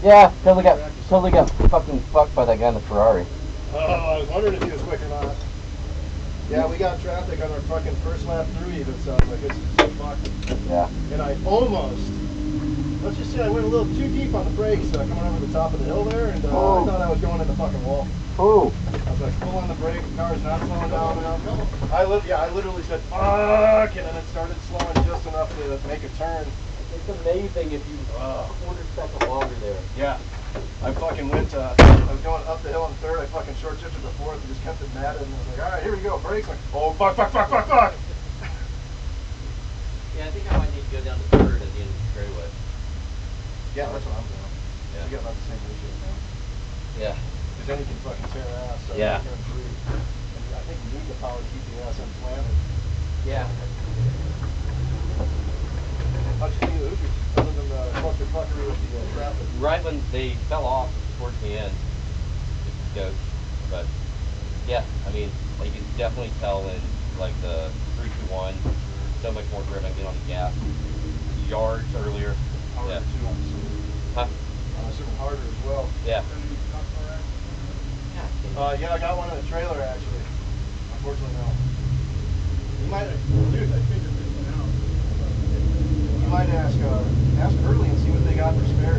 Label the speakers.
Speaker 1: Yeah, totally got fucking fucked by that guy in the Ferrari.
Speaker 2: Oh, I was wondering if he was quick or not. Yeah, we got traffic on our fucking first lap through even, so like it's so fucked.
Speaker 1: Yeah.
Speaker 2: And I almost, let's just say I went a little too deep on the brakes coming over the top of the hill there, and I thought I was going in the fucking wall.
Speaker 1: Ooh.
Speaker 2: I was like, pull on the brake, the car's not slowing down now. I literally said, fuck, and then it started slowing just enough to make a turn.
Speaker 1: It's amazing if you quarter second longer there.
Speaker 2: Yeah. I fucking went, I was going up the hill on third, I fucking short shifted to fourth and just kept it matted, and I was like, alright, here we go, brakes, like, oh, fuck.
Speaker 1: Yeah, I think I might need to go down to third at the end of the straightaway.
Speaker 2: Yeah, that's what I'm doing.
Speaker 1: Yeah.
Speaker 2: We got about the same ratio now.
Speaker 1: Yeah.
Speaker 2: Because then you can fucking tear ass. So
Speaker 1: Yeah.
Speaker 2: And I think you need the power to keep the ass unplanted.
Speaker 1: Yeah.
Speaker 2: How'd you see the Ubers, other than the fuckery with the traffic?
Speaker 1: Right when they fell off towards the end, just a coach. But yeah, I mean, you can definitely tell in like the 3-2-1, so much more grip I get on the gas. Yards earlier.
Speaker 2: Harder too, I'm assuming.
Speaker 1: Huh?
Speaker 2: I'm assuming harder as well.
Speaker 1: Yeah.
Speaker 2: Yeah, I got one in the trailer actually. Unfortunately, no. You might, dude, I figured this one out. You might ask Hurley and see what they got for spares.